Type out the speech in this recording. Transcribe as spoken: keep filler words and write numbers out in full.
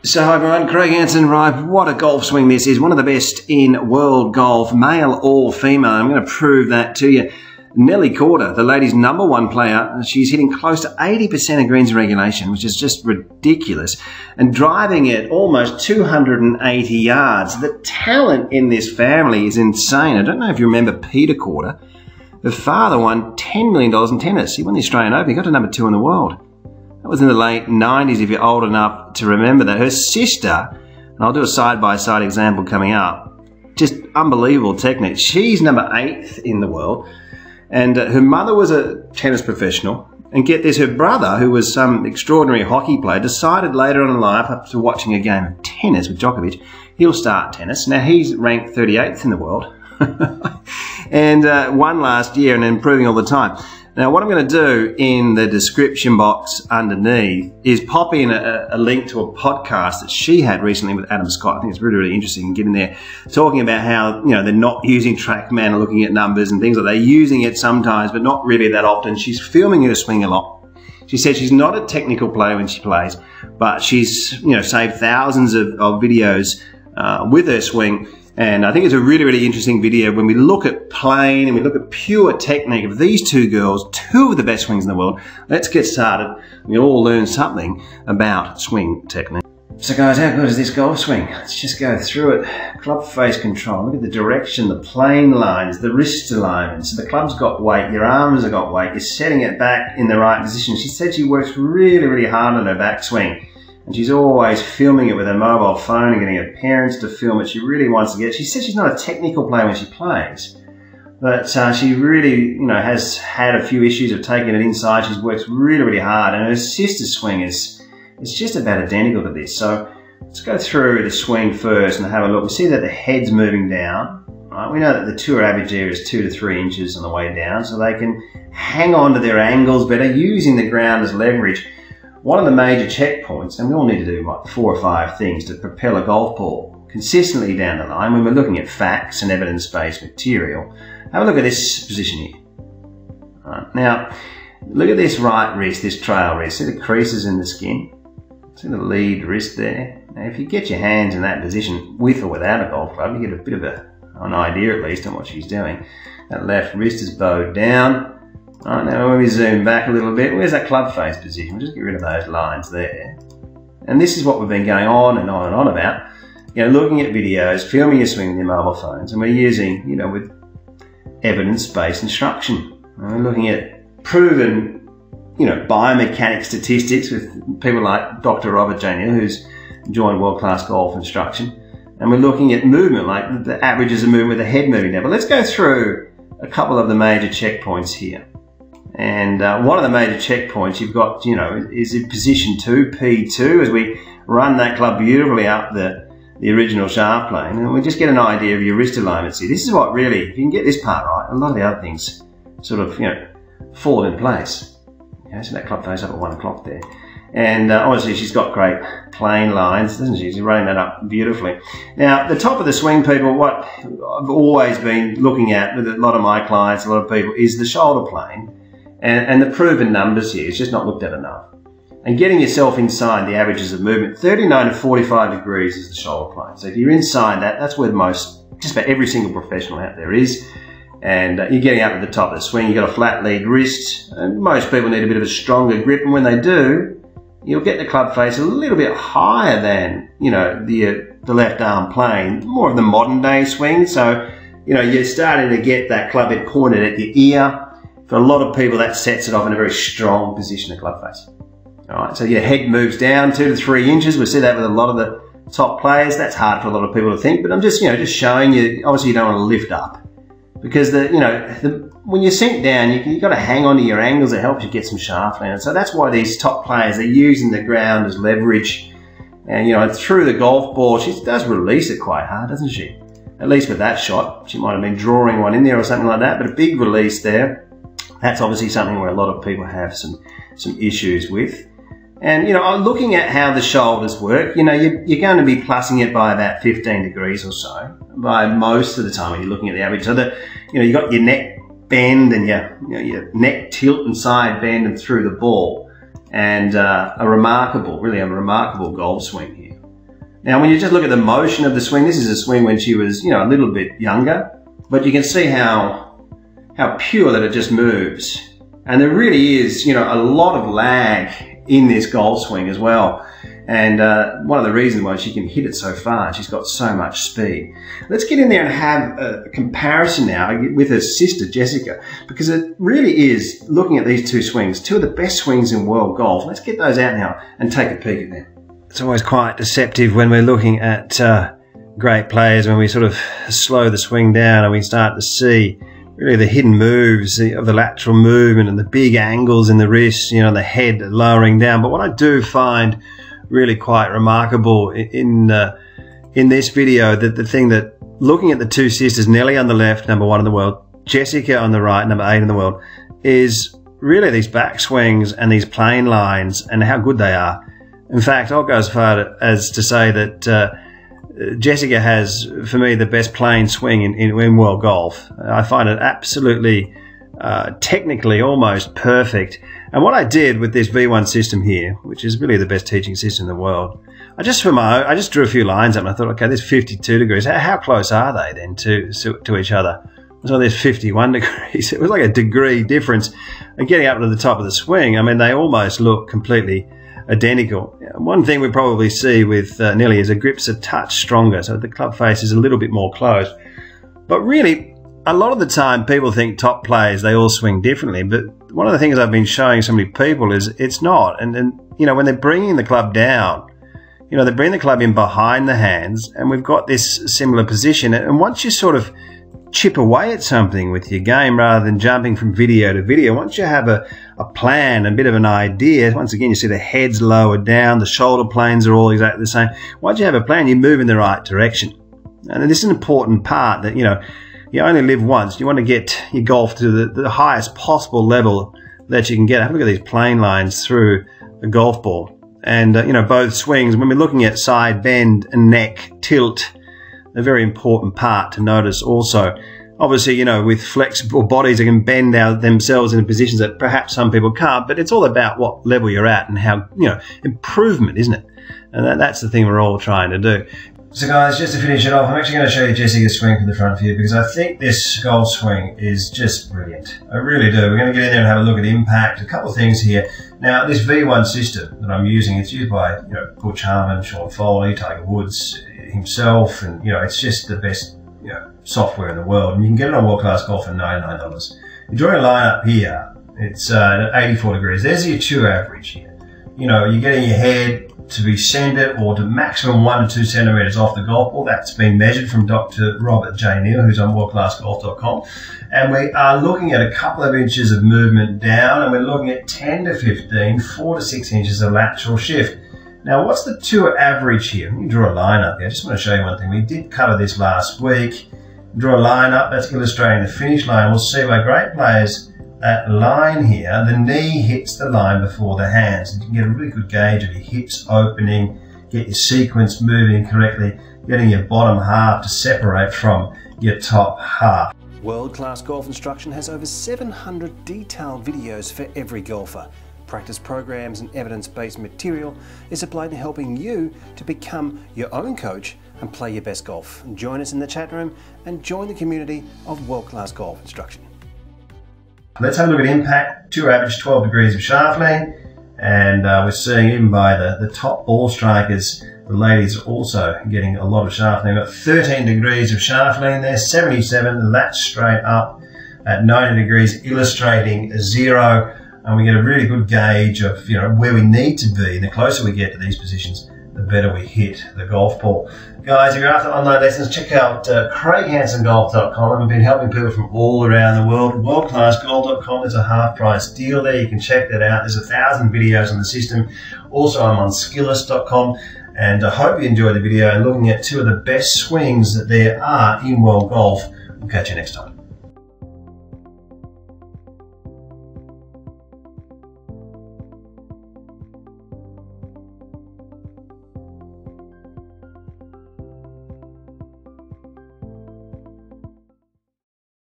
So hi everyone, Craig Hanson, right, what a golf swing this is. One of the best in world golf, male or female. I'm going to prove that to you. Nelly Korda, the ladies' number one player, she's hitting close to eighty percent of greens in regulation, which is just ridiculous, and driving it almost two hundred eighty yards. The talent in this family is insane. I don't know if you remember Peter Korda. Her father won ten million dollars in tennis. He won the Australian Open. He got to number two in the world. That was in the late nineties, if you're old enough to remember that. Her sister, and I'll do a side-by-side example coming up, just unbelievable technique. She's number eighth in the world, and uh, her mother was a tennis professional. And get this, her brother, who was some extraordinary hockey player, decided later on in life, after watching a game of tennis with Djokovic, he'll start tennis. Now, he's ranked thirty-eighth in the world, and uh, won last year and improving all the time. Now, what I'm going to do in the description box underneath is pop in a, a link to a podcast that she had recently with Adam Scott. I think it's really, really interesting getting there, talking about how, you know, they're not using TrackMan and looking at numbers and things like that. They're using it sometimes, but not really that often. She's filming her swing a lot. She said she's not a technical player when she plays, but she's, you know, saved thousands of, of videos uh, with her swing. And I think it's a really, really interesting video when we look at playing and we look at pure technique of these two girls, two of the best swings in the world. Let's get started. We all learn something about swing technique. So guys, how good is this golf swing? Let's just go through it. Club face control. Look at the direction, the plane lines, the wrist alignment. So the club's got weight, your arms have got weight. You're setting it back in the right position. She said she works really, really hard on her backswing. And she's always filming it with her mobile phone and getting her parents to film it. She really wants to get it. She says she's not a technical player when she plays, but uh, she really, you know, has had a few issues of taking it inside. She's worked really, really hard, and her sister's swing is it's just about identical to this. So let's go through the swing first and have a look. We see that the head's moving down. Right? We know that the tour average here is two to three inches on the way down, so they can hang on to their angles better using the ground as leverage. One of the major checkpoints, and we all need to do like four or five things to propel a golf ball consistently down the line when we're looking at facts and evidence-based material. Have a look at this position here. Right. Now, look at this right wrist, this trail wrist. See the creases in the skin? See the lead wrist there? Now, if you get your hands in that position, with or without a golf club, you get a bit of a, an idea at least on what she's doing. That left wrist is bowed down. Alright, now when we zoom back a little bit, where's that club face position? We'll just get rid of those lines there. And this is what we've been going on and on and on about. You know, looking at videos, filming your swing with your mobile phones, and we're using, you know, with evidence-based instruction. And we're looking at proven, you know, biomechanics statistics with people like Doctor Robert J Neal, who's joined World Class Golf Instruction. And we're looking at movement, like the averages of movement with the head moving now. But let's go through a couple of the major checkpoints here. And uh, one of the major checkpoints you've got, you know, is in position two, P two, as we run that club beautifully up the, the original shaft plane. And we just get an idea of your wrist alignments here. This is what really, if you can get this part right, a lot of the other things sort of, you know, fall in place. Okay, so that club face up at one o'clock there. And uh, obviously she's got great plane lines, doesn't she? She's running that up beautifully. Now, the top of the swing, people, what I've always been looking at with a lot of my clients, a lot of people, is the shoulder plane. And, and the proven numbers here, it's just not looked at enough. And getting yourself inside the averages of movement, thirty-nine to forty-five degrees is the shoulder plane. So if you're inside that, that's where most, just about every single professional out there is. And uh, you're getting up at the top of the swing, you've got a flat lead wrist, and most people need a bit of a stronger grip, and when they do, you'll get the club face a little bit higher than, you know, the, uh, the left arm plane, more of the modern day swing. So, you know, you're starting to get that club head pointed at your ear. For a lot of people, that sets it off in a very strong position, the club face. All right, so your head moves down two to three inches. We see that with a lot of the top players. That's hard for a lot of people to think, but I'm just, you know, just showing you. Obviously, you don't want to lift up because the, you know, the, when you sink down, you you got to hang on to your angles. It helps you get some shaft land. So that's why these top players, they're using the ground as leverage, and you know, through the golf ball, she does release it quite hard, doesn't she? At least with that shot, she might have been drawing one in there or something like that. But a big release there. That's obviously something where a lot of people have some, some issues with. And, you know, looking at how the shoulders work, you know, you're, you're going to be plussing it by about fifteen degrees or so by most of the time when you're looking at the average. So that, you know, you've got your neck bend and your, you know, your neck tilt and side bend and through the ball. And uh, a remarkable, really a remarkable golf swing here. Now, when you just look at the motion of the swing, this is a swing when she was, you know, a little bit younger, but you can see how, how pure that it just moves. And there really is, you know, a lot of lag in this golf swing as well. And uh, one of the reasons why she can hit it so far, she's got so much speed. Let's get in there and have a comparison now with her sister, Jessica, because it really is, looking at these two swings, two of the best swings in world golf. Let's get those out now and take a peek at them. It's always quite deceptive when we're looking at uh, great players, when we sort of slow the swing down and we start to see really the hidden moves of the lateral movement and the big angles in the wrist, you know, the head lowering down. But what I do find really quite remarkable in uh, in this video, that the thing that, looking at the two sisters, Nelly on the left, number one in the world, Jessica on the right, number eight in the world, is really these backswings and these plane lines and how good they are. In fact, I'll go as far as to say that uh, Jessica has, for me, the best plane swing in, in, in world golf. I find it absolutely, uh, technically almost perfect. And what I did with this V one system here, which is really the best teaching system in the world, I just for my own, I just drew a few lines up and I thought, okay, there's fifty-two degrees. How, how close are they then to, to each other? So there's fifty-one degrees. It was like a degree difference. And getting up to the top of the swing, I mean, they almost look completely identical. One thing we probably see with uh, Nelly is her grip's a touch stronger, so the club face is a little bit more closed. But really, a lot of the time people think top players, they all swing differently, but one of the things I've been showing so many people is it's not. And, and you know, when they're bringing the club down, you know, they bring the club in behind the hands, and we've got this similar position. And once you sort of chip away at something with your game rather than jumping from video to video, once you have a, a plan, a bit of an idea, once again you see the head's lowered down, the shoulder planes are all exactly the same. Once you have a plan, you move in the right direction. And this is an important part, that, you know, you only live once. You want to get your golf to the, the highest possible level that you can get. Have a look at these plane lines through a golf ball. And, uh, you know, both swings, when we're looking at side bend and neck tilt, a very important part to notice also. Obviously, you know, with flexible bodies, they can bend out themselves in positions that perhaps some people can't, but it's all about what level you're at and how, you know, improvement, isn't it? And that, that's the thing we're all trying to do. So guys, just to finish it off, I'm actually going to show you Jessica's swing from the front view, because I think this golf swing is just brilliant. I really do. We're going to get in there and have a look at impact, a couple of things here. Now, this V one system that I'm using, it's used by, you know, Butch Harmon, Sean Foley, Tiger Woods himself, and, you know, it's just the best, you know, software in the world. And you can get it on World Class Golf for ninety-nine dollars. You draw a line up here, it's uh, eighty-four degrees. There's your two average here. You know, you're getting your head to be centered or to maximum one to two centimeters off the golf ball. That's been measured from Doctor Robert J Neal, who's on world class golf dot com. And we are looking at a couple of inches of movement down, and we're looking at ten to fifteen, four to six inches of lateral shift. Now, what's the two average here? Let me draw a line up here. I just want to show you one thing. We did cover this last week. Draw a line up, that's illustrating the finish line. We'll see by great players, that line here, the knee hits the line before the hands. And you can get a really good gauge of your hips opening, get your sequence moving correctly, getting your bottom half to separate from your top half. World Class Golf Instruction has over seven hundred detailed videos for every golfer. Practice programs and evidence-based material is applied to helping you to become your own coach and play your best golf. Join us in the chat room and join the community of World Class Golf Instruction. Let's have a look at impact. Two average twelve degrees of shaft lean, and uh, we're seeing even by the, the top ball strikers, the ladies are also getting a lot of shaft lean. We've got thirteen degrees of shaft lean there, seventy-seven, that's straight up at ninety degrees, illustrating a zero. And we get a really good gauge of, you know, where we need to be. And the closer we get to these positions, the better we hit the golf ball. Guys, if you're after online lessons, check out uh, Craig Hanson Golf dot com. I've been helping people from all around the world. World Class Golf dot com, there's a half price deal there. You can check that out. There's a thousand videos on the system. Also, I'm on skillest dot com. And I hope you enjoyed the video and looking at two of the best swings that there are in world golf. We'll catch you next time.